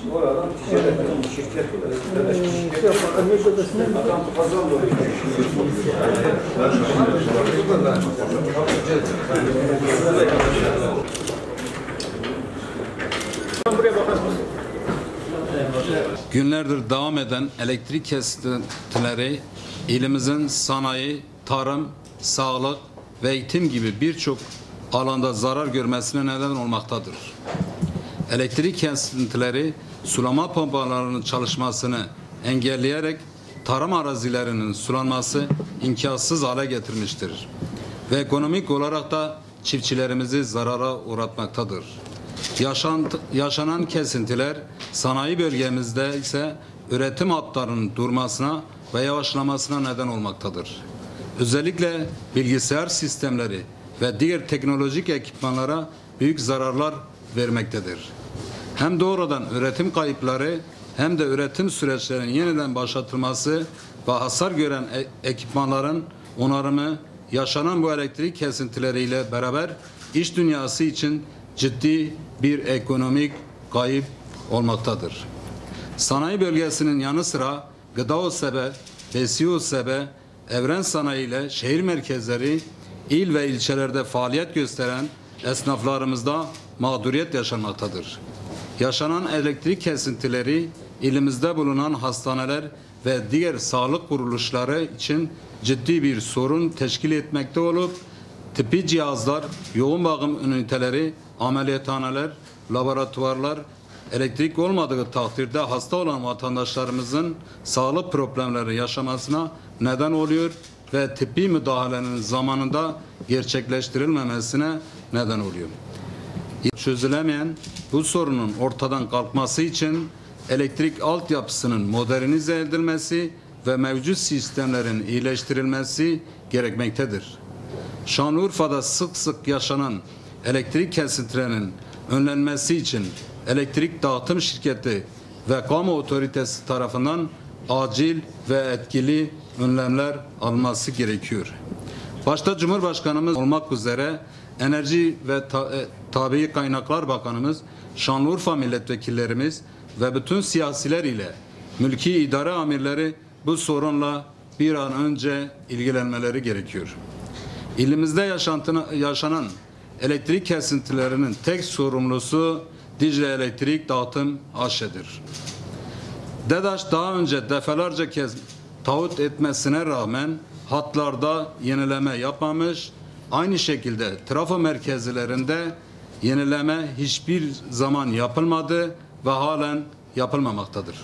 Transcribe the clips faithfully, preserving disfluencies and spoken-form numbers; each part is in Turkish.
oradan ticaret şirket olarak şirket adam kazandı oraya. Günlerdir devam eden elektrik kesintileri ilimizin sanayi, tarım, sağlık ve eğitim gibi birçok alanda zarar görmesine neden olmaktadır. Elektrik kesintileri sulama pompalarının çalışmasını engelleyerek tarım arazilerinin sulanması imkansız hale getirmiştir ve ekonomik olarak da çiftçilerimizi zarara uğratmaktadır. Yaşan, yaşanan kesintiler sanayi bölgemizde ise üretim hatlarının durmasına ve yavaşlamasına neden olmaktadır. Özellikle bilgisayar sistemleri ve diğer teknolojik ekipmanlara büyük zararlar vermektedir. Hem doğrudan üretim kayıpları hem de üretim süreçlerinin yeniden başlatılması ve hasar gören ekipmanların onarımı yaşanan bu elektrik kesintileriyle beraber iş dünyası için ciddi bir ekonomik kayıp olmaktadır. Sanayi bölgesinin yanı sıra Gıda Osebe, Besi Osebe, Evren Sanayi ile şehir merkezleri, il ve ilçelerde faaliyet gösteren esnaflarımızda mağduriyet yaşanmaktadır. Yaşanan elektrik kesintileri ilimizde bulunan hastaneler ve diğer sağlık kuruluşları için ciddi bir sorun teşkil etmekte olup tıbbi cihazlar, yoğun bakım üniteleri, ameliyathaneler, laboratuvarlar elektrik olmadığı takdirde hasta olan vatandaşlarımızın sağlık problemleri yaşamasına neden oluyor ve tıbbi müdahalenin zamanında gerçekleştirilmemesine neden oluyor. Çözülemeyen bu sorunun ortadan kalkması için elektrik altyapısının modernize edilmesi ve mevcut sistemlerin iyileştirilmesi gerekmektedir. Şanlıurfa'da sık sık yaşanan elektrik kesintilerinin önlenmesi için elektrik dağıtım şirketi ve kamu otoritesi tarafından acil ve etkili önlemler alınması gerekiyor. Başta Cumhurbaşkanımız olmak üzere Enerji ve Ta e, Tabii Kaynaklar Bakanımız, Şanlıurfa milletvekillerimiz ve bütün siyasiler ile mülki idare amirleri bu sorunla bir an önce ilgilenmeleri gerekiyor. İlimizde yaşanan elektrik kesintilerinin tek sorumlusu Dicle Elektrik Dağıtım A Ş'dir. DEDAŞ daha önce defalarca kez taahhüt etmesine rağmen hatlarda yenileme yapmamış, aynı şekilde trafo merkezlerinde yenileme hiçbir zaman yapılmadı ve halen yapılmamaktadır.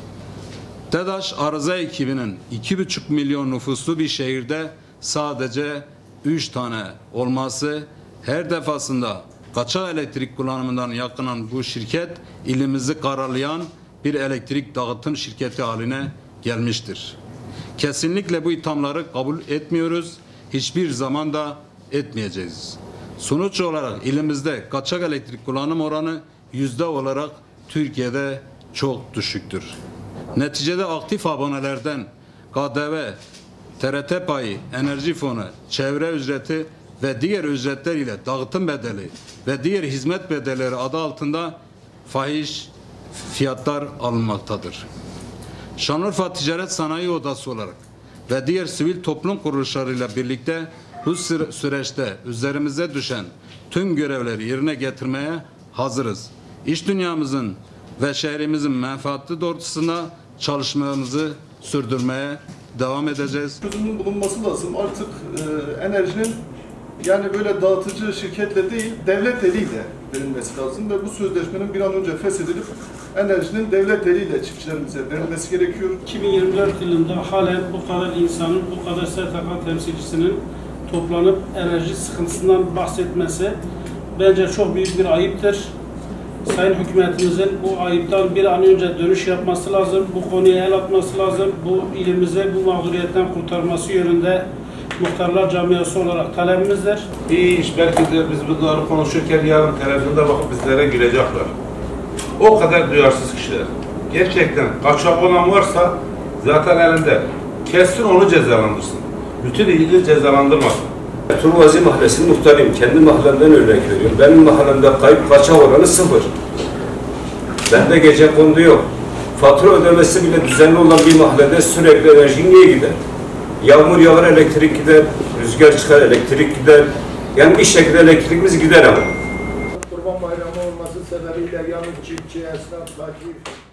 DEDAŞ arıza ekibinin iki buçuk milyon nüfuslu bir şehirde sadece üç tane olması, her defasında kaçak elektrik kullanımından yakınan bu şirket ilimizi karalayan bir elektrik dağıtım şirketi haline gelmiştir. Kesinlikle bu ithamları kabul etmiyoruz, hiçbir zaman da etmeyeceğiz. Sonuç olarak ilimizde kaçak elektrik kullanım oranı yüzde olarak Türkiye'de çok düşüktür. Neticede aktif abonelerden K D V, T R T payı, enerji fonu, çevre ücreti ve diğer ücretler ile dağıtım bedeli ve diğer hizmet bedelleri adı altında fahiş fiyatlar alınmaktadır. Şanlıurfa Ticaret Sanayi Odası olarak ve diğer sivil toplum kuruluşlarıyla birlikte bu süreçte üzerimize düşen tüm görevleri yerine getirmeye hazırız. İş dünyamızın ve şehrimizin menfaati doğrultusunda çalışmamızı sürdürmeye devam edeceğiz. Çözümün bulunması lazım. Artık e, enerjinin yani böyle dağıtıcı şirketle değil, devlet eliyle verilmesi lazım ve bu sözleşmenin bir an önce feshedilip enerjinin devlet eliyle çiftçilerimize verilmesi gerekiyor. iki bin yirmi dört yılında halen bu kadar insanın, bu kadar S T K temsilcisinin toplanıp enerji sıkıntısından bahsetmesi bence çok büyük bir ayıptır. Sayın hükümetimizin bu ayıptan bir an önce dönüş yapması lazım, bu konuya el atması lazım, bu ilimize bu mağduriyetten kurtarması yönünde muhtarlar camiası olarak talebimizdir. İyi iş, belki de biz bunları konuşurken yarın televizyonda bakıp bizlere gülecekler. O kadar duyarsız kişiler. Gerçekten kaçak olan varsa zaten elinde. Kessin onu cezalandırsın. Bütün ilgili cezalandırmasın. Turvazi Mahallesi'nin muhtarıyım. Kendi mahallemden örnek veriyorum. Benim mahallemde kayıp kaçak oranı sıfır. Bende gece kondu yok. Fatura ödemesi bile düzenli olan bir mahallede sürekli enerji niye gider? Yağmur yağar elektrik gider, rüzgar çıkar elektrik gider. Yani bir şekilde elektriğimiz gider ama. Kurban Bayramı olması sebebiyle yanı çiftçi, esnaf, fakir,